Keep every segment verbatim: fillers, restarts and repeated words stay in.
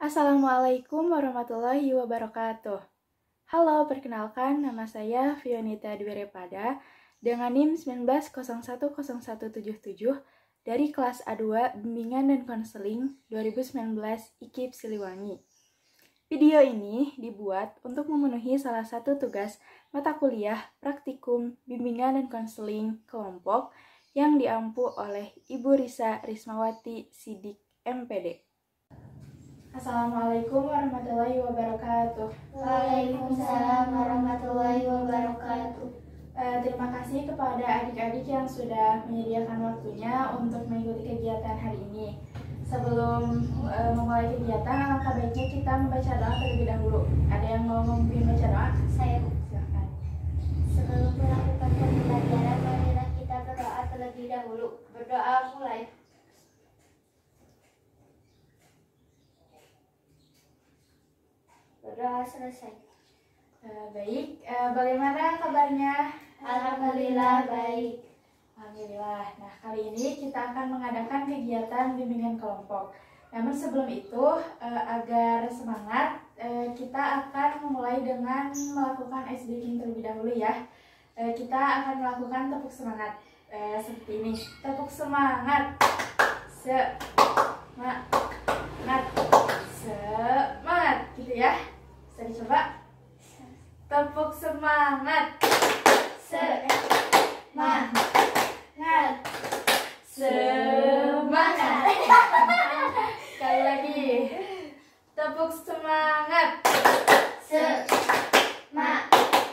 Assalamualaikum warahmatullahi wabarakatuh. Halo, perkenalkan nama saya Fionita Dwirepada dengan NIM satu sembilan nol satu nol satu tujuh tujuh dari kelas A dua Bimbingan dan Konseling dua ribu sembilan belas I K I P Siliwangi. Video ini dibuat untuk memenuhi salah satu tugas mata kuliah praktikum Bimbingan dan Konseling kelompok yang diampu oleh Ibu Risa Rismawati Sidik M P D. Assalamualaikum warahmatullahi wabarakatuh. Waalaikumsalam warahmatullahi wabarakatuh. Uh, terima kasih kepada adik-adik yang sudah menyediakan waktunya untuk mengikuti kegiatan hari ini. Sebelum uh, memulai kegiatan, alangkah baiknya kita membaca doa terlebih dahulu. Ada yang mau memimpin baca doa? Saya. Silakan. Sebelum melakukan pembelajaran, marilah kita berdoa terlebih dahulu. Berdoa mulai. Berdoa selesai. Uh, baik, uh, bagaimana kabarnya? Alhamdulillah baik. Alhamdulillah. Nah, kali ini kita akan mengadakan kegiatan bimbingan kelompok. Namun sebelum itu, uh, agar semangat, uh, kita akan memulai dengan melakukan ice breaking terlebih dahulu ya. Uh, kita akan melakukan tepuk semangat uh, seperti ini. Tepuk semangat. Semangat. Semangat, gitu ya. Bisa dicoba? Tepuk semangat. Semangat. Semangat. Sekali lagi. Tepuk semangat. Semangat.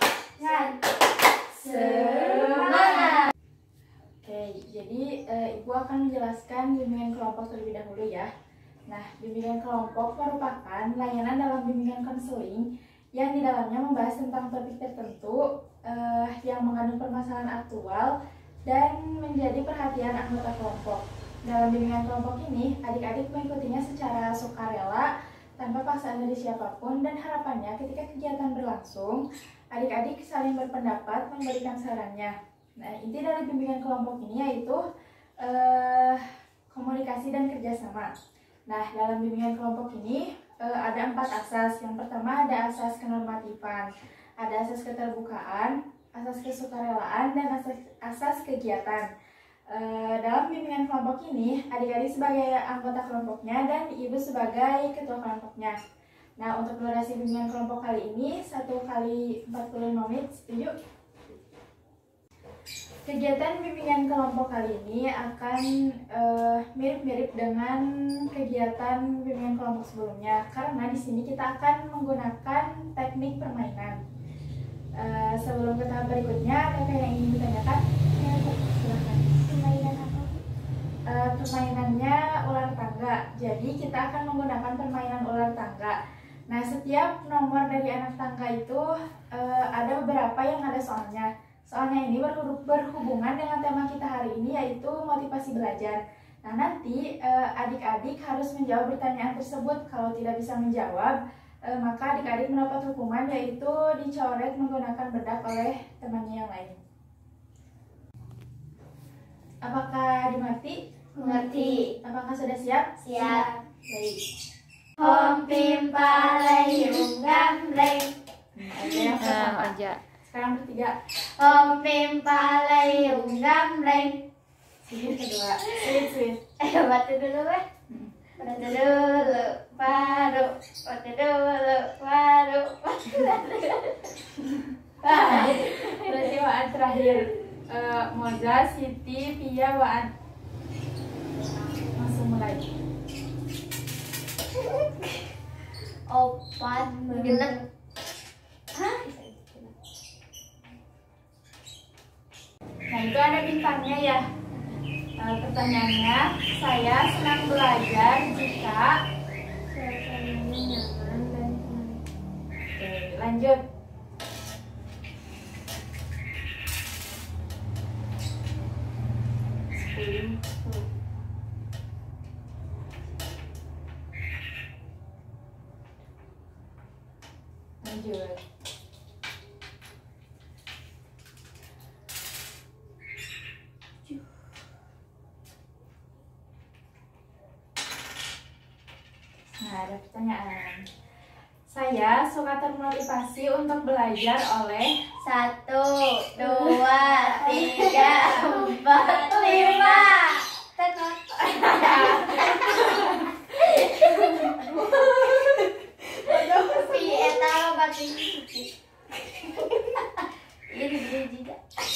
Semangat. Oke, jadi e, Ibu akan menjelaskan bimbingan kelompok terlebih dahulu ya. Nah, bimbingan kelompok merupakan layanan dalam bimbingan konseling yang di dalamnya membahas tentang topik tertentu eh, yang mengandung permasalahan aktual dan menjadi perhatian anggota kelompok. Dalam bimbingan kelompok ini, adik-adik mengikutinya secara sukarela tanpa paksaan dari siapapun, dan harapannya ketika kegiatan berlangsung, adik-adik saling berpendapat memberikan sarannya. Nah, inti dari bimbingan kelompok ini yaitu eh, komunikasi dan kerjasama. Nah, dalam bimbingan kelompok ini e, ada empat asas. Yang pertama ada asas kenormatifan, ada asas keterbukaan, asas kesukarelaan, dan asas, asas kegiatan. E, dalam bimbingan kelompok ini, adik-adik sebagai anggota kelompoknya dan ibu sebagai ketua kelompoknya. Nah, untuk durasi bimbingan kelompok kali ini satu kali empat puluh lima menit, setuju? Kegiatan bimbingan kelompok kali ini akan mirip-mirip uh, dengan kegiatan bimbingan kelompok sebelumnya, karena di sini kita akan menggunakan teknik permainan. Uh, sebelum ke tahap berikutnya, ada yang ingin ditanyakan? Ya, silahkan. Permainan apa? Uh, permainannya ular tangga. Jadi kita akan menggunakan permainan ular tangga. Nah, setiap nomor dari anak tangga itu uh, ada beberapa yang ada soalnya. Soalnya ini berhubungan dengan tema kita hari ini, yaitu motivasi belajar. Nah, nanti adik-adik eh, harus menjawab pertanyaan tersebut. Kalau tidak bisa menjawab, eh, maka adik-adik mendapat hukuman, yaitu dicoret menggunakan bedak oleh temannya yang lain. Apakah dimengerti? Mengerti. Apakah sudah siap? Siap. Baik. Om pimpalayung gamreng. Ada yang pertama. aja. Sekarang bertiga. Om pimpalayung gamreng. Sini kedua. Sweet sweet. Eh, batu dulu weh. Batu dulu, baru. Batu dulu, baru. Ah, berarti waan terakhir. Uh, Moza, Siti, Pia, waan. Langsung mulai. Opat, genep. Hah? Nah, itu ada bintangnya ya. Uh, pertanyaannya, saya senang belajar jika. Suasananya nyaman dan Oke, lanjut. Sepuluh. Lanjut. Nah, ada pertanyaan. Saya suka termotivasi untuk belajar oleh Satu, dua, tiga, empat, lima. Si eta berarti ini dia juga.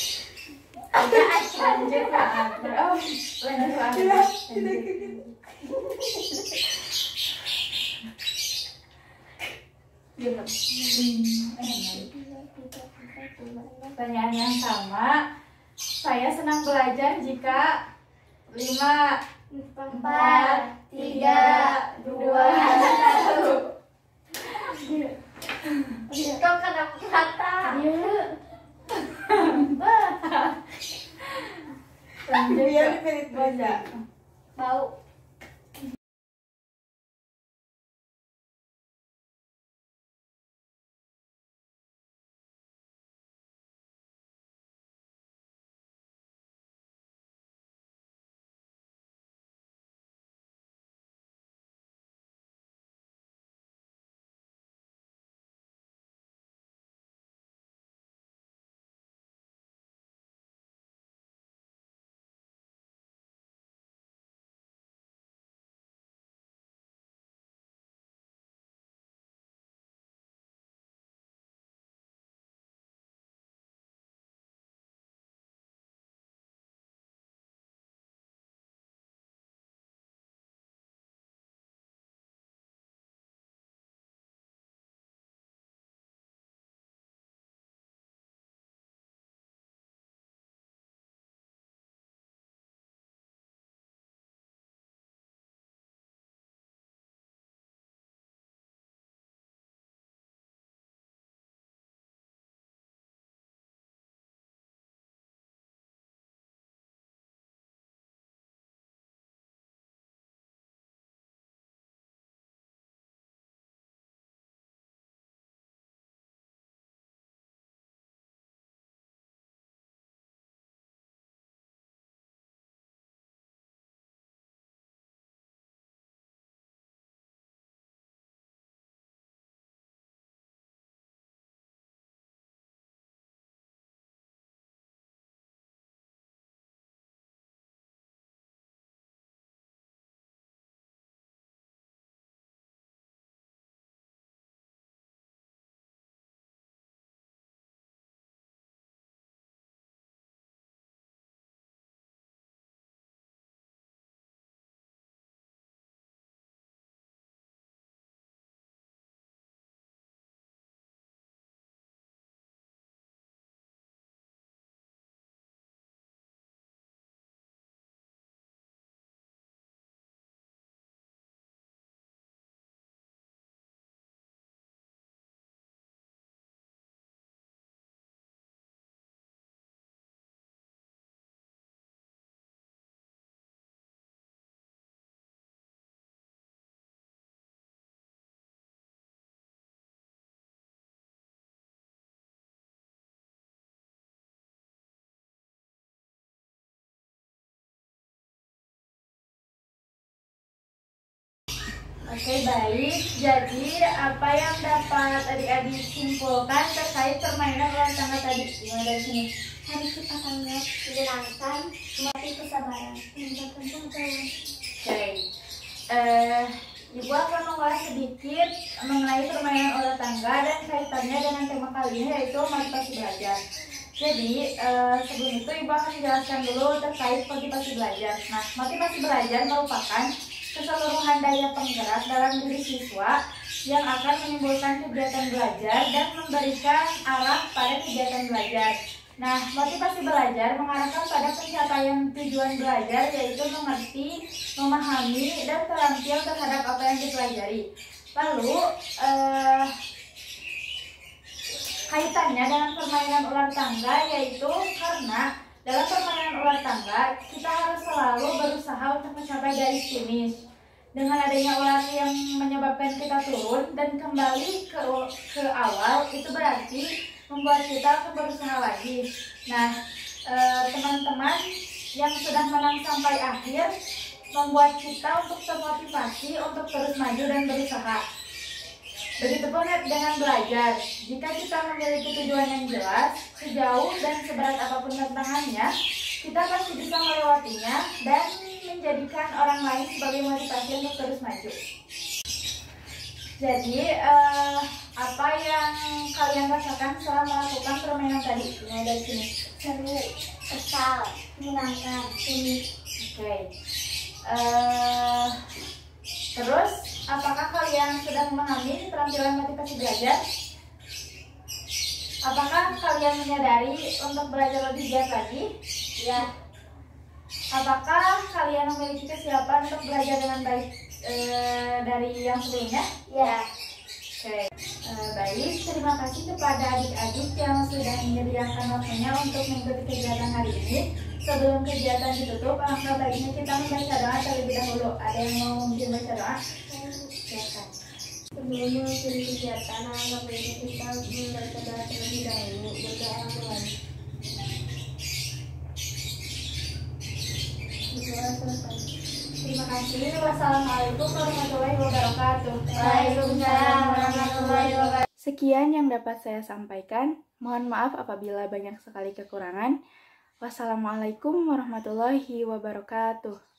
lanjut Pak. Oh, lanjut Pak. Pertanyaan yang sama. Saya senang belajar jika lima, Empat, tiga, dua, satu. Kok kena kata? lanjut ya baca. Bau. Oke, baik. Jadi apa yang dapat adik-adik simpulkan terkait permainan ular tangga tadi? Dimulai dari sini. Harus kita lihat menyenangkan, melatih kesabaran. Oke. Eh, Ibu akan mengulas sedikit mengenai permainan ular tangga dan kaitannya dengan tema kali ini, yaitu motivasi belajar. Jadi eh, sebelum itu Ibu akan menjelaskan dulu terkait motivasi belajar. Nah, motivasi belajar merupakan keseluruhan daya penggerak dalam diri siswa yang akan menimbulkan kegiatan belajar dan memberikan arah pada kegiatan belajar. Nah, motivasi belajar mengarahkan pada pencapaian tujuan belajar, yaitu mengerti, memahami, dan terampil terhadap apa yang dipelajari. Lalu, eh, kaitannya dengan permainan ular tangga, yaitu karena dalam permainan ular tangga, kita harus selalu berusaha untuk mencapai garis finish. Dengan adanya ular yang menyebabkan kita turun dan kembali ke, ke awal, itu berarti membuat kita untuk berusaha lagi. Nah, teman-teman yang sudah menang sampai akhir, membuat kita untuk termotivasi untuk terus maju dan berusaha. Begitupun dengan belajar. Jika kita memiliki tujuan yang jelas, sejauh dan seberat apapun tantangannya, kita pasti bisa melewatinya dan menjadikan orang lain sebagai motivasi untuk terus maju. Jadi, eh, apa yang kalian rasakan setelah melakukan permainan tadi? Mulai dari sini. Seru, kesal, menyenangkan, unik. Oke. Eh, terus, apakah kalian sudah memahami keterampilan motivasi belajar? Apakah kalian menyadari untuk belajar lebih giat lagi? Ya. Apakah kalian memiliki kesiapan untuk belajar dengan baik e, dari yang sebelumnya? Ya. Oke, e, baik. Terima kasih kepada adik-adik yang sudah menyediakan waktunya untuk mengikuti kegiatan hari ini. Sebelum kegiatan ditutup, alangkah baiknya kita membaca doa terlebih dahulu. Ada yang mau membaca doa? Silakan. Sebelum mengakhiri kegiatan, alangkah baiknya kita membaca doa terlebih dahulu. Berdoa mulai. Terima kasih. Wassalamualaikum warahmatullahi wabarakatuh. Waalaikumsalam warahmatullahi wabarakatuh. Sekian yang dapat saya sampaikan. Mohon maaf apabila banyak sekali kekurangan. Wassalamualaikum warahmatullahi wabarakatuh.